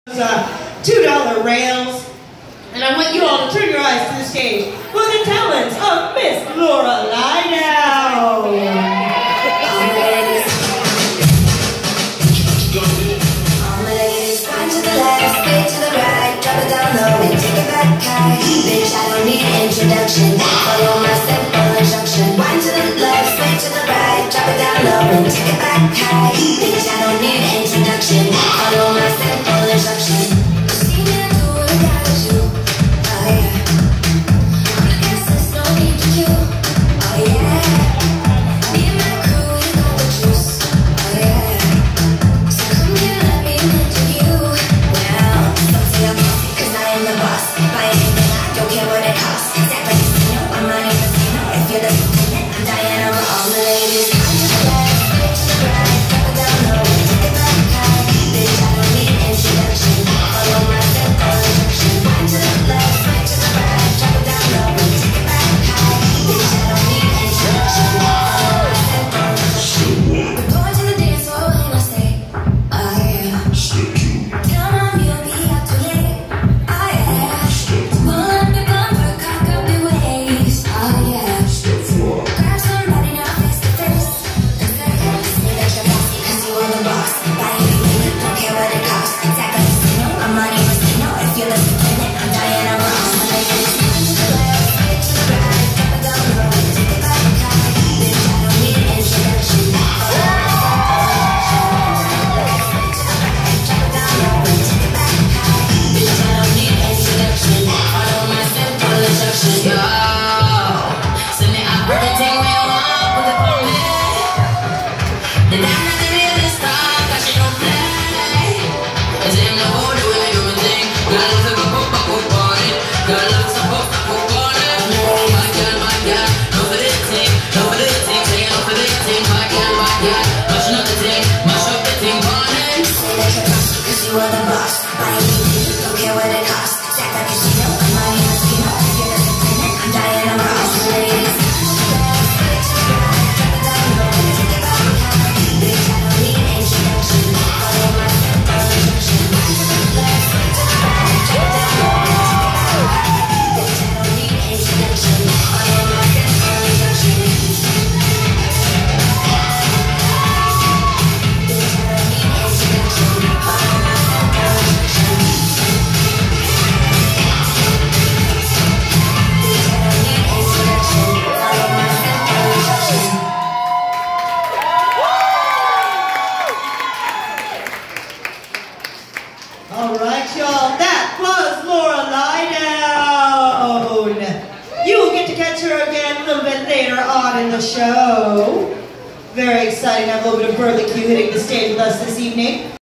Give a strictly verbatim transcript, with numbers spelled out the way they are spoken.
Uh, two dollar rails, and I want you all to turn your eyes to the stage for the talents of Miss Laura Lydell. All my ladies, wind to the left, spin to the right, drop it down low and take it back high. Bitch, I don't need introduction, follow my simple instruction. Wind to the left, spin to the right, drop it down low and take it back high. Bitch, I don't need introduction, follow my simple instruction. See me do what I gotta do, oh yeah. I guess there's no need to you, oh yeah. Me and my crew, we got the juice, oh yeah. So come here, let me mentor you. Well, don't say I'm bossy, cause I am the boss. Buy anything, I don't care what it costs. Act like a casino, I'm running a casino. If you're the lieutenant, I'm Diana Ross. All the ladies, come to the left, straight to the right, drop it down low, take it back high. Bitch, I don't need introduction, follow my simple instruction. Wind to the left, straight to the right, drop it down low, take it back high. Bitch, I don't need introduction, follow my simple instruction. We're going to the dance floor and I say, oh yeah. Tell mom you'll be out too late, oh yeah. Pull up your bumper, cock up your waist, oh yeah. Grab somebody now face to face and say, say that you're bossy cause you are the boss. Buy anything, don't care what it costs. Act like a casino, I'm running a casino. If you're the lieutenant, I'm Diana Ross. My ladies, wind to the left, straight to the right, drop it down low, take it back high. Bitch, I don't need introduction, follow my simple instruction. Straight to the right, drop it down low, take it back high. Bitch, I don't need introduction, follow my simple instruction. Yo, send me up everything we want, put it on me. Then I'm not the realest star, cause she don't play. Is in the whole the way you think. Girl, let's go pop up pop on it. Girl, let's go pop up pop on it. My girl, my girl, no for this thing, no for this thing, say no for this thing. My girl, my girl, mashing up the thing, mash up the thing on it. Say that you're bossy cause you are the boss. Buy anything, don't care what it costs. Act like a casino, I'm running a casino. If you're the lieutenant, I'm Diana Ross. Ladies, straight to the right, drop it down low, take it back high. Bitch, I don't need introduction, follow my simple instruction. Wind to the left, straight to the right, drop it down low, take it back high. Bitch, I don't need introduction, follow my simple instruction. Bitch, I don't need introduction, follow my simple instruction. Bitch, I don't need introduction, follow my simple instruction. All right, y'all, that was Laura Lydell. You will get to catch her again a little bit later on in the show. Very exciting to have a little bit of Burley Q hitting the stage with us this evening.